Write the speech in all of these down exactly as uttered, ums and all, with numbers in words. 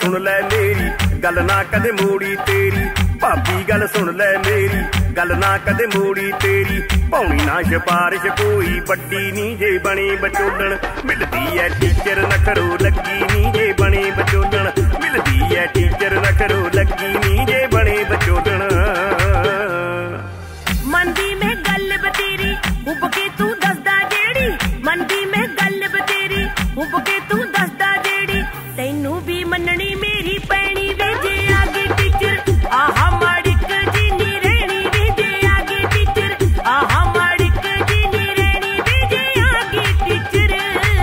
सुन लै मेरी गल ना कदे मोड़ी तेरी। भाभी गल सुन लै मेरी गल ना कदे मोड़ी तेरी। पौनी ना सिफारिश कोई बड्डी नी जे बनी बचोलण। मिलदी है टीचर नखरो लगी नी जे बनी बचोलण। मिलदी है टीचर नखरो लगी नी जे बनी बचोलण। मंदी में गल बतेरी हुब के तू दसदा जेड़ी। मंदी में गल बतेरी हुब के तू दसदा जेड़ी। तैनू भी मननी मेरी पैनी वे जे आगे टीचर। आहा माड़िक जी नी रहनी वे जे आगे टीचर। आहा माड़िक जी नी रहनी वे जे आगे टीचर।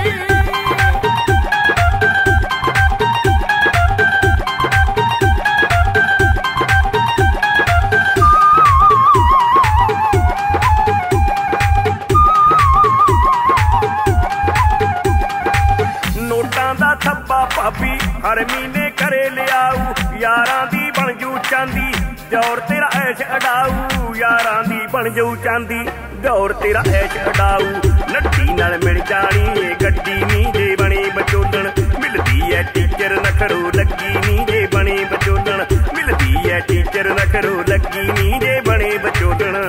नोटां दा थप्पा भाभी हर महीने करे लियाऊ। यारां दी बन जू चांदी दौर तेरा ऐश अडाऊ। यारां दी बन जू चांदी दौर तेरा ऐश अडाऊ। नट्टी नाल मिल जानी ए गड्डी नी जे बनी बचोलण। मिलदी है टीचर नखरो लगी नी जे बनी बचोलण। मिलदी है टीचर नखरो लगी नी जे बनी बचोलण।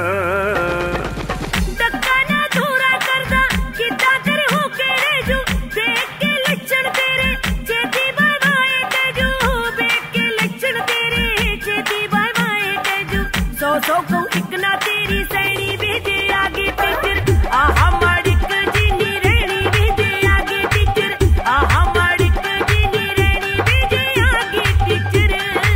सौ सौ को इकना तेरी सैनी भेजे आगे टीचर। आहा माड़िक जी नी रहनी भेजे आगे टीचर। आहा माड़िक जी नी रहनी भेजे आगे टीचर।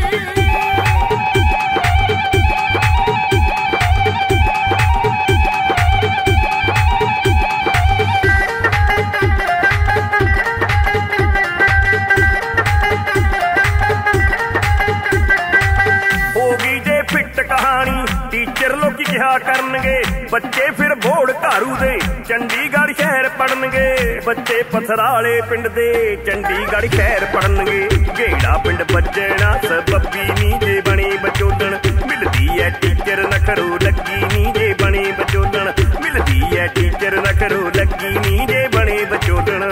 होगी जे फिट कहानी टीचर लोग क्या करनगे। बच्चे फिर बोर्ड घारू दे चंडीगढ़ शहर पढ़नगे। बच्चे पथराले पिंड दे चंडीगढ़ शहर पढ़नगे। गेड़ा पिंड बजना सबब्बी नी जे बनी बचोलण। मिलदी है टीचर नखरो लगी नी जे बनी बचोलण। मिलदी है टीचर नखरो लगी नी जे बनी बचोलण।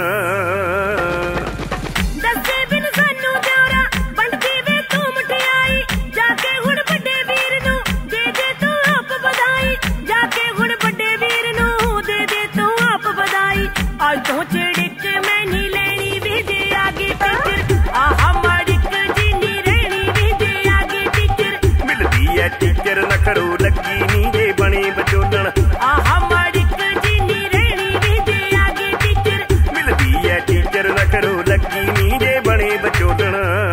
आज तो चिड़िक मैं नी लेनी भेजे आगे टीचर। आहा माड़िक जी नी रहनी भेजे आगे टीचर। मिलदी है टीचर नखरो लगी नी जे बनी बचोलण। आहा माड़िक जी नी रहनी भेजे आगे टीचर। मिलदी है टीचर नखरो लगी नी जे बनी बचोलण।